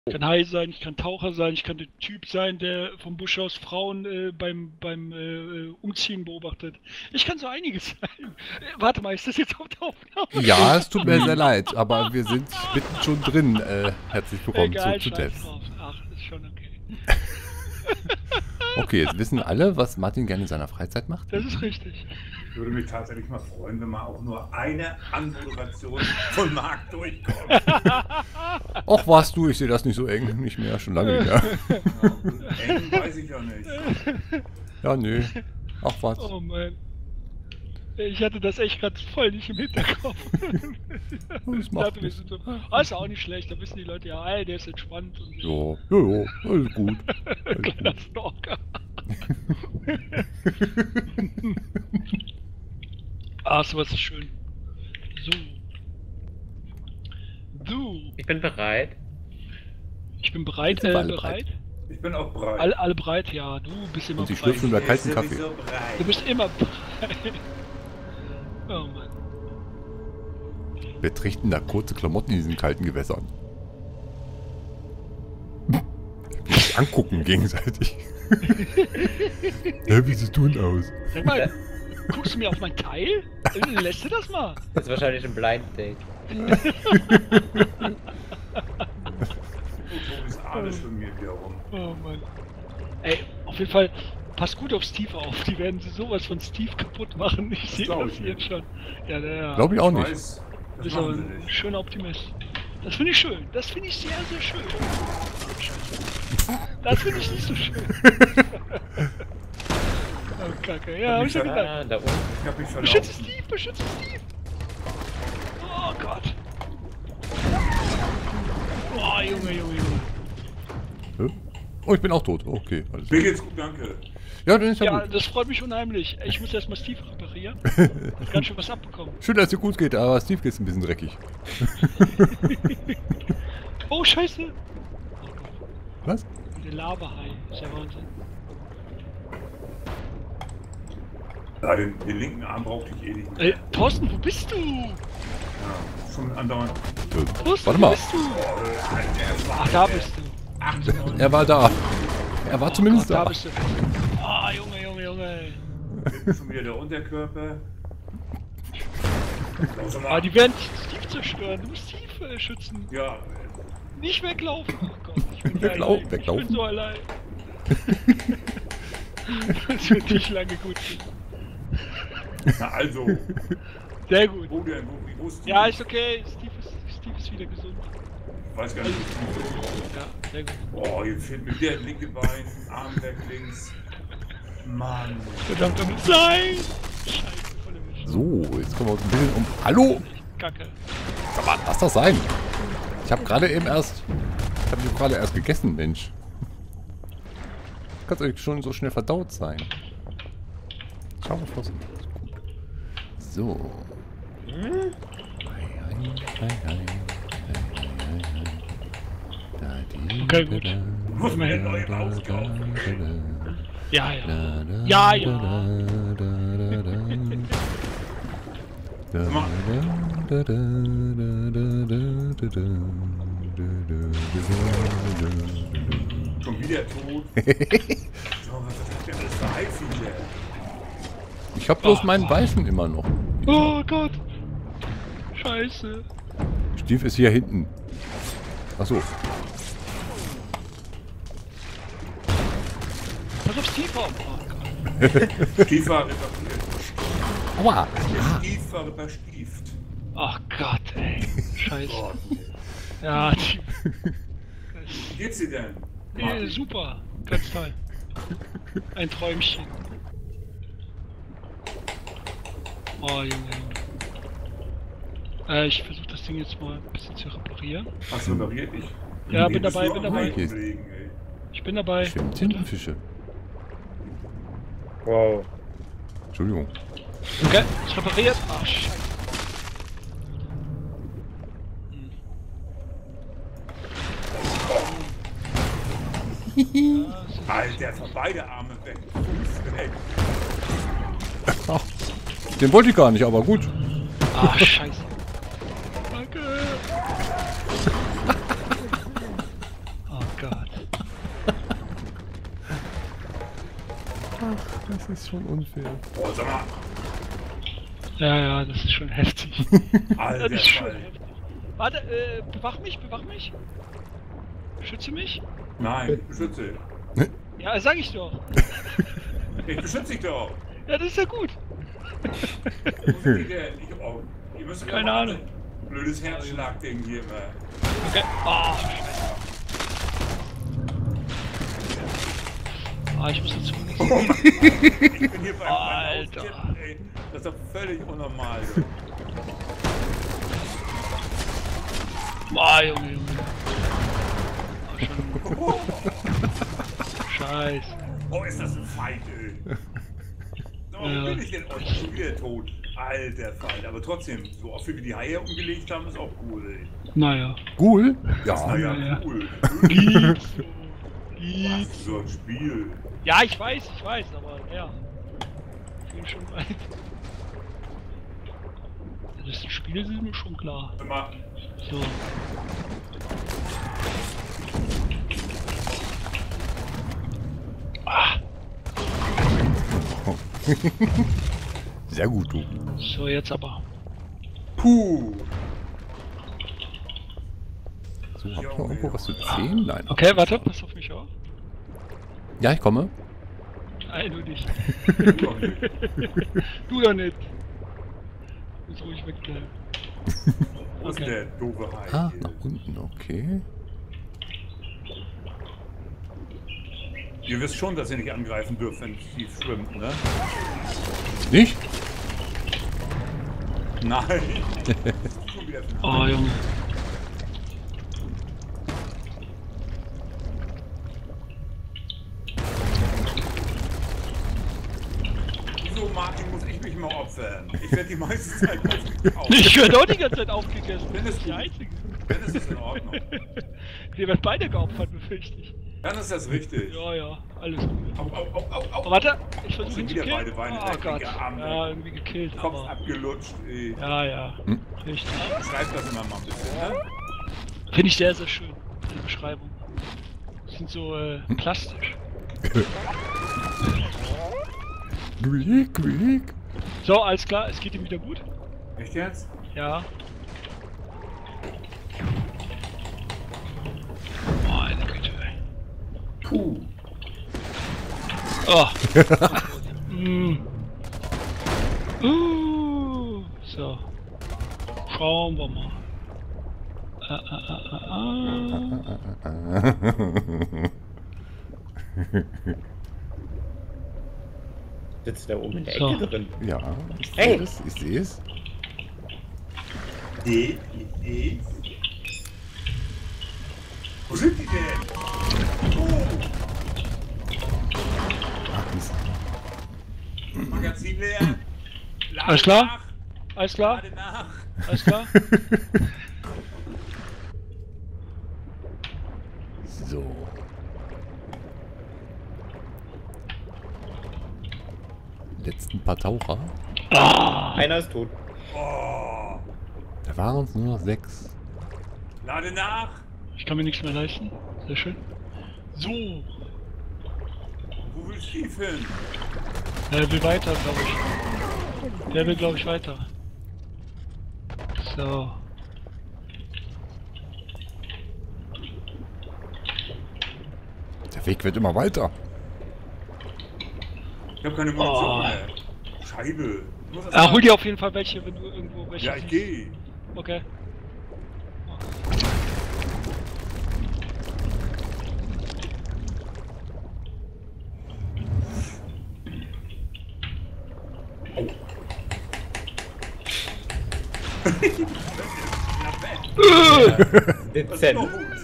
Ich kann Hai sein, ich kann Taucher sein, ich kann der Typ sein, der vom Busch aus Frauen beim Umziehen beobachtet. Ich kann so einiges sein. Warte mal, ist das jetzt auf der Aufnahme? Ja, es tut mir sehr leid, aber wir sind mitten schon drin. Herzlich willkommen Egal, zu scheiß Devs. drauf. Ach, ist schon okay. Okay, jetzt wissen alle, was Martin gerne in seiner Freizeit macht. Das ist richtig. Ich würde mich tatsächlich mal freuen, wenn mal auch nur eine Anmoderation von Marc durchkommt. Och, warst du, ich sehe das nicht so eng. Nicht mehr, schon lange nicht mehr. Ja, eng weiß ich ja nicht. Ja, nö. Ach, was. Oh Mann. Ich hatte das echt gerade voll nicht im Hinterkopf. Das Ich macht dachte, wir nichts. sind so, ist auch nicht schlecht, da wissen die Leute ja, ey, der ist entspannt. Und Jo, jo, alles gut. Alles kleiner gut. Stalker. Ah, sowas ist schön. So. Du. Ich bin bereit. Ich bin bereit, Jetzt sind wir alle bereit. Ich bin auch bereit. Alle bereit, ja. Du bist immer Und sie bereit. schlürfen über kalten Ich bin Kaffee. sowieso bereit. Du bist immer bereit. Oh Mann. Wer trägt denn da kurze Klamotten in diesen kalten Gewässern? Wir uns angucken gegenseitig. Ja, wie siehst du denn aus? Sag mal, guckst du mir auf mein Teil? Lässt du das mal? Das ist wahrscheinlich ein Blind Date. Wo ist alles von mir wieder rum? Oh Mann. Ey, auf jeden Fall, pass gut auf Steve auf. Die werden sowas von Steve kaputt machen. Ich sehe glaub das ich jetzt nicht. schon. Ja, der Glaube ich auch nicht. Weiß, das ist aber machen sie ein nicht. schöner Optimist. Das finde ich schön. Das finde ich sehr, sehr schön. Das finde ich nicht so schön. Oh, Kacke. Ja, hab ich schon gedacht. Ah, da unten. Ich hab mich Beschütze verlaufen. Steve, beschütze Steve. Oh Gott. Oh, Junge, Junge, Junge. Hä? Oh, ich bin auch tot. Okay, alles Mir klar. geht's gut, danke. Ja, dann ist ja, Ja, gut. das freut mich unheimlich. Ich muss erstmal Steve reparieren. Hab ganz schön was abbekommen. Schön, dass es dir gut geht, aber Steve geht's ein bisschen dreckig. Oh, scheiße. Was? Der Lavahai. Ist ja Wahnsinn. Ja, den linken Arm brauchte ich eh nicht mehr. Thorsten, wo bist du? Ja, schon andauernd. Thorsten, Warte wo mal. bist du? Ach, da bist du. Er war da. Er war zumindest Gott, da da. bist du. Ah, Junge, Junge, Junge. Hinten schon wieder der Unterkörper. Also Ah, mal. die werden Steve zerstören. Du musst Steve schützen. Ja, Nicht weglaufen. Oh Gott, ich bin Weglaufen, allein. weglaufen. Ich bin so allein. Das wird nicht lange gut gehen. na also. Sehr gut. Wo denn? Wo ist die? Ja, ist okay. Steve ist wieder gesund. Ich weiß gar nicht, wo die Ja, sehr gut. Oh, jetzt fehlt mir der linke Bein, Arm weg links. Mann. Verdammt, damit sein! Scheiße, voll erwischt. So, jetzt kommen wir uns ein bisschen um. Hallo? Kacke. Kann man, lass das sein. Ich habe gerade eben erst. Ich habe gerade erst gegessen, Mensch. Kann doch nicht schon so schnell verdaut sein. Schau mal, Flossen. So. Okay, gut. Muss man den neuen auskaufen. Ja, ja. Ja, ja. Schon wieder tot. So, was hat der alles für Haifische? Ich habe bloß meinen Weißen immer noch. Oh Gott. Scheiße. Steve ist hier hinten. Achso. Pass auf Steve auf. Oh Gott. Stiefer repariert. Aua. Stiefer überstieft. Ach Gott, ey. Scheiße. Gott. Ja, die, Wie geht's dir denn? super. Ganz toll. Ein Träumchen. Oh, Junge, Junge. Ich versuche das Ding jetzt mal ein bisschen zu reparieren. Hast du repariert? Ich Ja, Nee, bin bist dabei, du bin am dabei. Rumlegen, ey. Ich bin dabei. Schwimmen Tintenfische. Wow. Entschuldigung. Okay, ist repariert. Ach, scheiße. Alter, von beide Arme weg. Fuß weg. Ach, den wollte ich gar nicht, aber gut. Ach, scheiße. Danke. Gott. Ach, das ist schon unfair. Oh, sag mal. Ja, das ist schon heftig. Alter, Das ist schon Fall. heftig. Warte, bewach mich. Schütze mich. Nein, ich beschütze. Ja, sag ich doch. Ich beschütze dich doch. Ja, das ist ja gut. Wo sind die denn? Ihr müsst Keine mal Ahnung. Blödes Herzschlagding hier immer. Okay. Oh, Scheiße. Ich muss dazu nichts. Ich bin hier beim Alter. Austippen, ey. Das ist doch völlig unnormal. Junge. Oh, Scheiße. Oh, ist das ein Feind, ey. Oh, Ja. wo bin ich denn? Oh, ich bin schon wieder tot. Alter Feind. Aber trotzdem, so oft wie wir die Haie umgelegt haben, ist auch cool, ey. Naja. Ghoul? Ja. Naja, ja. cool. Gibt's. Was für so ein Spiel. Ja, ich weiß, aber ja. Ich bin schon weit. Das ist ein Spiel, ist mir schon klar. Sag mal, So. Sehr gut, du. So, jetzt aber. puh. So, hab ich noch irgendwo was zu 10? Nein. Okay, warte, pass auf mich auf. Ja, ich komme. Nein, du nicht. Doch nicht. Du doch nicht. Du musst ruhig wegbleiben. Wo ist Okay. der doofe Hai? Ah, hier? nach unten, okay. Ihr wisst schon, dass ihr nicht angreifen dürft, wenn sie schwimmt, ne? Nicht? Nein. Schon wieder für ein Oh, Hai. Junge. Wieso, Martin, muss ich mich mal opfern? Ich werde die meiste Zeit aufgekauft. Ich werde auch die ganze Zeit aufgegessen. Wenn Das es ist die einzige. Dann ist es in Ordnung. Wir werden beide geopfert, befürchte ich. Dann ist das richtig. Ja, alles gut. Au, au, au, au, Oh, au. warte, ich versuche ihn Sind zu wieder killen. beide Beine Oh weg, Gott. linker Arm Ja, weg. irgendwie gekillt, Kopf aber... abgelutscht, ey. Ja, Hm? richtig. Schreibt das immer mal ein bisschen, ne? Finde ich sehr, sehr schön, die Beschreibung. Die sind so plastisch. Quick. So, alles klar, es geht ihm wieder gut. Echt jetzt? Ja. Meine Güte, ey. Puh. Oh. mm. So. Schauen wir mal. Sitzt da oben in der So. Ecke drin. Ja, ich Hey. sehe es, ich sehe es. D. Wo sind die denn? Oh, Ach, Mist. Magazin leer. Lade Alles klar? nach. Alles klar? Lade nach. Alles klar? So. Letzten paar Taucher. Einer ist tot. Oh, Da waren es nur noch 6. lade nach. Ich kann mir nichts mehr leisten. Sehr schön. So. Wo will Steve hin? Der will weiter, glaube ich. Der will, glaube ich, weiter. So. Der Weg wird immer weiter. Ich habe keine Munition Oh. mehr. Scheibe. Ich muss das Ah, mal- hol dir auf jeden Fall welche, wenn du irgendwo welche Ja, ich siehst. gehe. Okay. Dezent.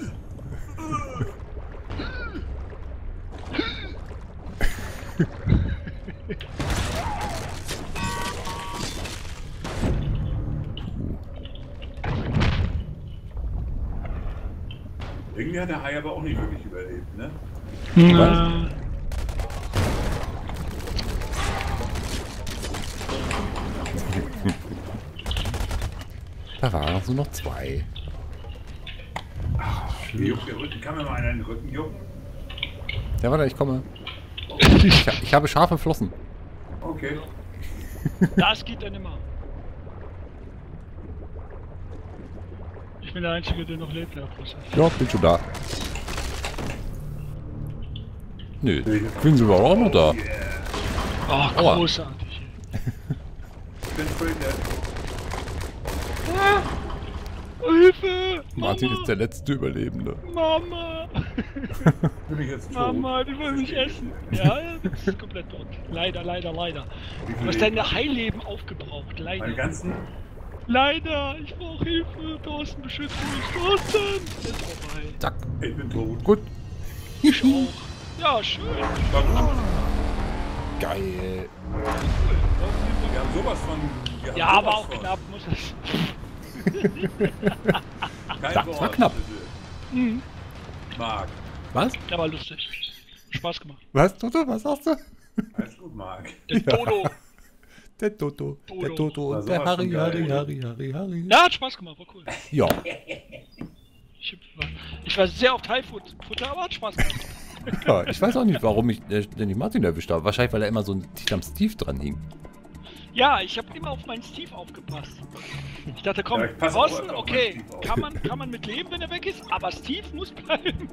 Irgendwie hat der Hai aber auch nicht wirklich überlebt, ne? Na, Da waren es nur noch 2. Ach, Mir juckt der Rücken. Kann mir mal einer in den Rücken jucken? Ja, warte, ich komme. Ich habe scharfe Flossen. Okay. Das geht dann immer. Ich bin der Einzige, der noch lebt, Herr Professor. Ja, bin schon da. Nö, Quincy war auch noch da. Yeah. Ach, Aua. großartig. Ich bin voll der. Hilfe! Martin ist der letzte Überlebende. Mama! Bin ich jetzt tot? Mama, die will mich essen. Ja, du bist komplett tot. Leider, leider, leider. Du hast deine Heilleben aufgebraucht. Meine Leider. ganzen. Leider, ich brauche Hilfe. Thorsten, beschütze mich. Thorsten! Ist vorbei. Zack. Ich bin tot. Gut. Ich auch. Ja, schön. War gut. Geil. Wir haben sowas von. wir haben Ja, sowas aber auch von. knapp muss es. Kein Das Wort, war knapp. bitte. Mhm. Marc. Was? Der war lustig. Spaß gemacht. Was, Toto? Was sagst du? Alles gut, Marc. Der Dodo. Der Toto. Der Dodo. Toto War und der sowas von Harry. geil. Ja, hat Spaß gemacht, war cool. Ja. Ich war sehr auf Thai-Futter, aber hat Spaß gemacht. Ja, ich weiß auch nicht, warum ich nicht Martin erwischt habe. Wahrscheinlich, weil er immer so dicht am Steve dran hing. Ja, ich habe immer auf meinen Steve aufgepasst. Ich dachte, komm, Ja, ich passe auch Thorsten, öfter auf okay, meinen Steve auf. kann man mit leben, wenn er weg ist, aber Steve muss bleiben.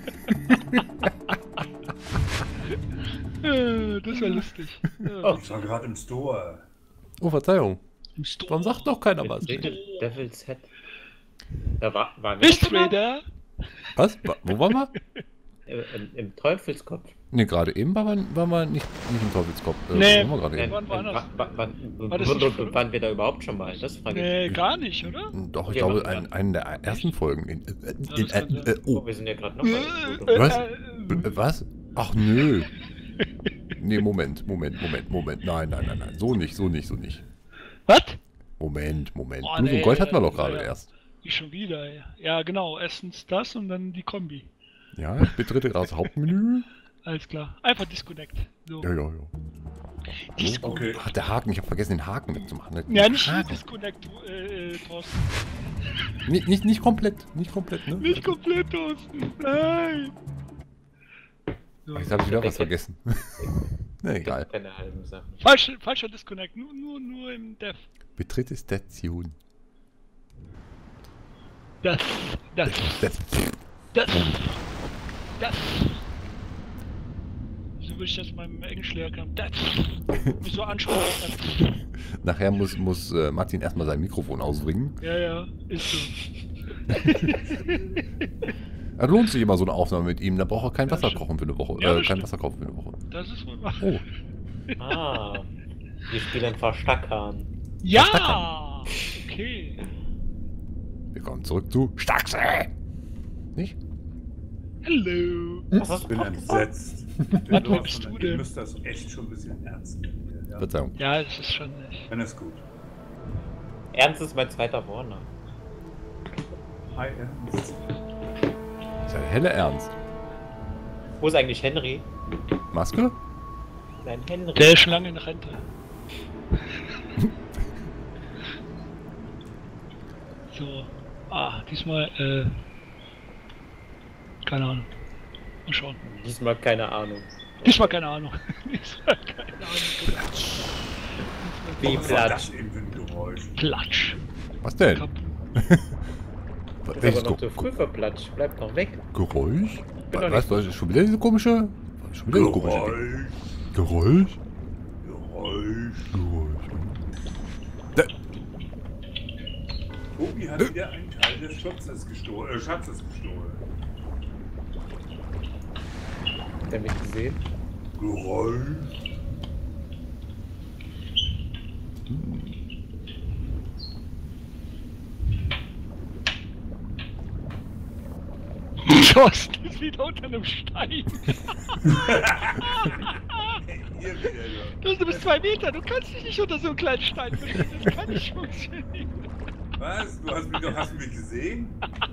Das war lustig. Ja. Ich war gerade im Store. Oh, Verzeihung. Im Store. Warum sagt doch keiner was? Devil's Head. Da war wir Bist noch mal? Raider? Was? Wo waren wir? Im Teufelskopf. Ne, gerade eben waren wir nicht im Teufelskopf. Nee. Wo waren wir gerade eben? waren woanders. War das nicht- Waren wir da überhaupt schon mal? Das frage ich. Nee, gar nicht, oder? Doch, ich Okay, glaube, machen wir. einen der ersten Folgen. das kann sein. Oh, Oh, wir sind ja gerade noch mal. Was? Was? Ach nö. Nee, Moment. Nein. So nicht. Was? Moment. Oh, Blut und nee, Gold hatten wir doch gerade ja. erst. Ich schon wieder, ja. Ja, genau. Erstens das und dann die Kombi. Ja, ich betrete das Hauptmenü. Alles klar. Einfach Disconnect. So. Ja. Disco. Okay. Ach, der Haken. Ich habe vergessen, den Haken mitzumachen. Ne? Ja, nicht Haken. Disconnect, Thorsten. Nicht komplett, ne? Nicht komplett, Thorsten. Nein. So. Jetzt habe ich wieder was vergessen. Na egal. Keine halben Sachen. Falscher Disconnect. Nur im Dev. Betrete Station. Das. So würde ich das meinem Englischlehrer kann. Das. Mich so ansprechen. Nachher muss Martin erstmal sein Mikrofon ausbringen. Ja, ist so. Da lohnt sich immer so eine Aufnahme mit ihm. Da braucht er kein Ja, Wasser stimmt. kochen für eine Woche. Ja, das Kein stimmt. Wasser kaufen für eine Woche. Das ist wohl wahr. Oh, Ah. Wir spielen Verstackern. Ja! Okay. wir kommen zurück zu Staxe. Nicht? Hallo. Was hast Ich du bin gesagt? entsetzt. Was, wer bist du Ihr denn? müsst das echt schon ein bisschen ernst nehmen. Ja. Verzeihung. Ja, das ist schon nicht. Dann ist gut. Ernst ist mein zweiter Warner. Hi, Ernst. Ist ja helle Ernst. Wo ist eigentlich Henry? Maske? Nein, Henry. Der ist schon lange in Rente. So. Diesmal, keine Ahnung. Mal schauen. Diesmal keine Ahnung. Diesmal keine Ahnung. Diesmal keine Ahnung. Wie Was war das Platsch. eben für ein Geräusch? Klatsch. Was denn? Kap- Ist Welches aber noch zu früh für Platsch. Bleib doch weg. Geräusch? bin doch Was ist schon wieder diese komische? Schon wieder diese komische Geräusch. Geräusch? Geräusch. Da, Tobi hat wieder einen Teil des Schatzes gestohlen. Hat er mich gesehen? Geräusch. Thorsten ist wieder unter einem Stein. Hier wieder. Du bist 2 Meter, du kannst dich nicht unter so einem kleinen Stein verstecken. Das kann nicht funktionieren. Was? Du hast mich gesehen?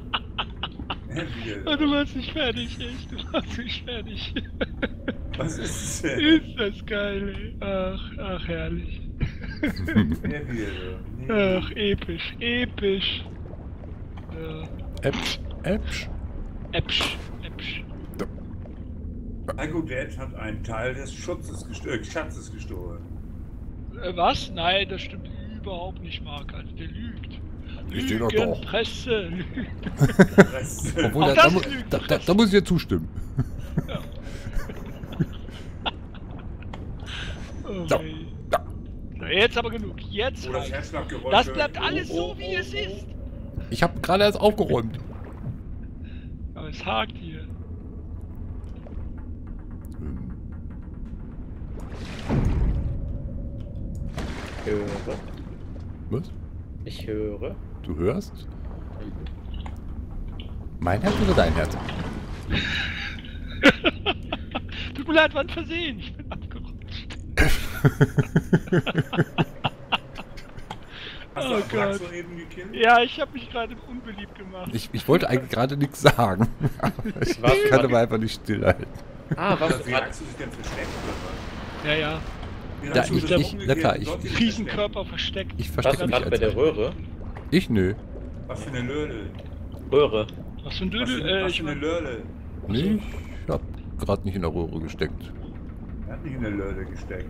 Und du warst nicht fertig, echt. Du warst nicht fertig. Was ist es denn? Ist das geil, ey. Ach, herrlich. Ach, episch. Ja. Äpsch. Äpsch. Psycho Dad hat einen Teil des Schatzes gestohlen. Was? Nein, das stimmt überhaupt nicht, Marc. Also der lügt. Ich stehe doch doch. Lügenpresse. Obwohl, Auch da, das mu- lügt. da muss ich dir zustimmen. Oh, So. wei. Ja. So, jetzt aber genug. Jetzt Oder reicht's. Herzschlaggeräusche. Das bleibt alles so, wie es ist. Ich habe gerade erst aufgeräumt. Aber es hakt hier. Höre. Was? Ich höre. Du hörst? Mein Herz oder dein Herz? Tut mir leid, war ein Versehen. Ich bin abgerutscht. Hast Oh du Abrax Gott. soeben gekillt? Ja, ich habe mich gerade unbeliebt gemacht. Ich wollte eigentlich gerade nichts sagen. Aber ich Was? kann aber einfach nicht stillhalten. Ah, was? Wie hast du dich denn versteckt, oder Ja, ja. was? Wie Ja, hast du ich- dich ich- umgekehrt na klar, und ich- dort dich Riesenkörper versteckt. Ich Warst verstecke du mich gerade bei als... der Röhre? Ich nö. versteckt? Was für eine Lörle. Röhre. Was für ein Was Dödel? für, was Ich für eine mein, Lörle. Nee, ich hab gerade nicht in der Röhre gesteckt. Er hat nicht in eine Lörle gesteckt.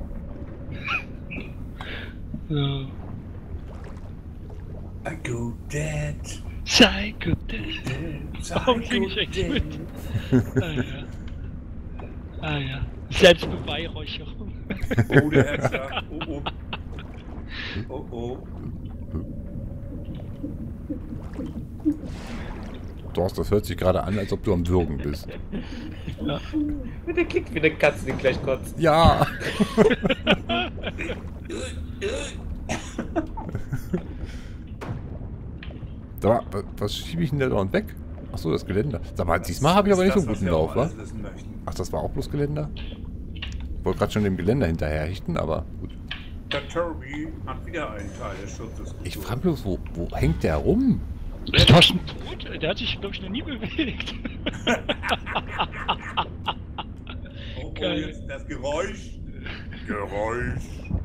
so. Psycho Dad. Psycho Dad. Warum singe ich echt mit? Ah ja. Ah ja. Selbstbeweihräucherung. Oh, der Herzschlag. Oh, oh. Oh, oh. Dorst, das hört sich gerade an, als ob du am Würgen bist. Ja. Der klingt wie eine Katze, die gleich kotzt. Ja! Da, was schiebe ich denn da dauernd weg? Achso, das Geländer. Sag mal, diesmal habe ich aber nicht so einen Das, guten was wir Lauf, auch wa? alles wissen möchten. Ach, das war auch bloß Geländer? Ich wollte gerade schon dem Geländer hinterherrichten, aber gut. Der Toby hat wieder einen Teil des Schutzes. Ich gestohlen. frage bloß, wo hängt der rum? Ist Thorsten tot? Der hat sich, glaube ich, noch nie bewegt. Oh, Geil. jetzt das Geräusch. Geräusch.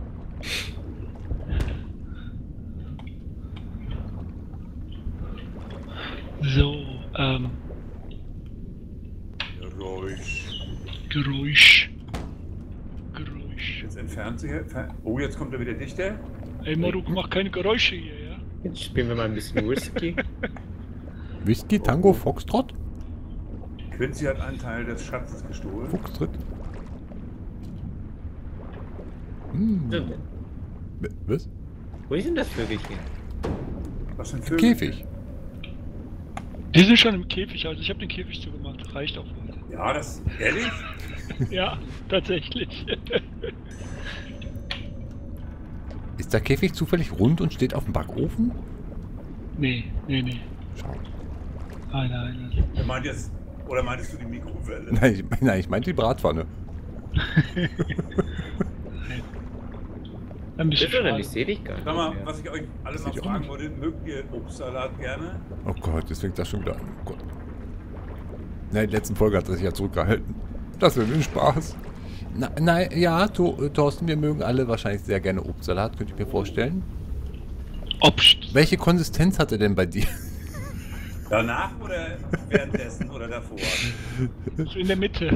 So, Geräusch. Geräusch. Jetzt entfernt sich er. Oh, jetzt kommt er wieder dichter. Ey, Maruk, mach keine Geräusche hier, ja? Jetzt spielen wir mal ein bisschen Whisky. Whisky, Tango, Foxtrott? Quincy hat einen Teil des Schatzes gestohlen. Fuchstritt? Hm. Was? Wo ist denn das Vögelchen? Was für ein Im Vögel? Käfig. Die sind schon im Käfig, also ich habe den Käfig zugemacht. Reicht auch wohl. Ja, das. Ehrlich? Ja, tatsächlich. Ist der Käfig zufällig rund und steht auf dem Backofen? nee. Schau. Nein. Er meint jetzt. Oder meintest du die Mikrowelle? Nein, ich meinte die Bratpfanne. Ein bisschen Bitte, denn schade. ich sehe dich gar nicht. Sag mal, mehr. was ich euch alle Das mal sieht auch fragen nicht. wollte, mögt ihr Obstsalat gerne? Oh Gott, jetzt fängt das schon wieder an. Oh Gott. Nein, in der letzten Folge hat er sich ja zurückgehalten. Das wird ein Spaß. Nein, ja, Thorsten, wir mögen alle wahrscheinlich sehr gerne Obstsalat, könnte ich mir vorstellen. Obst. Welche Konsistenz hat er denn bei dir? Danach oder währenddessen oder davor? So in der Mitte.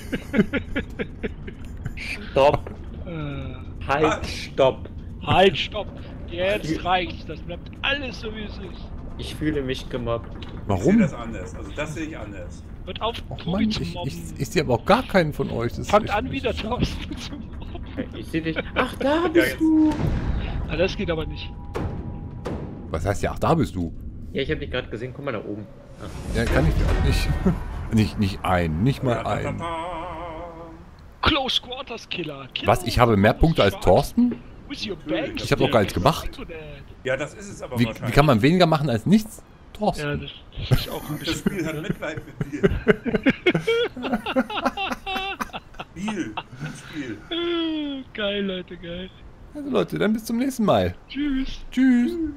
Stopp! äh, Halt, stopp! halt, stopp. Jetzt reicht's. Das bleibt alles so, wie es ist. Ich fühle mich gemobbt. Ich sehe Warum? das anders. Also das sehe ich anders. Hört auf, Och Tobi Mann, zu ich mobben. sehe aber auch gar keinen von euch. Das ist Fangt echt- an, wieder Thorsten zu mobben. Ich sehe dich. Ach, da Ja, bist jetzt. du! Ah, das geht aber nicht. Was heißt ja, ach, da bist du. Ja, ich habe dich gerade gesehen. Guck mal da oben. Ah. Ja, kann ich auch nicht. Nicht mal einen. Close Quarters Killer. Was, ich habe mehr Punkte als Thorsten? With your bang Ich hab doch gar nichts gemacht. Ja, das ist es aber Wie wahrscheinlich. kann man weniger machen als nichts? Ja, Thorsten. das ist auch ein Das bisschen. Spiel hat Mitleid mit dir. Spiel. Geil, Leute, geil. Also Leute, dann bis zum nächsten Mal. Tschüss. Tschüss.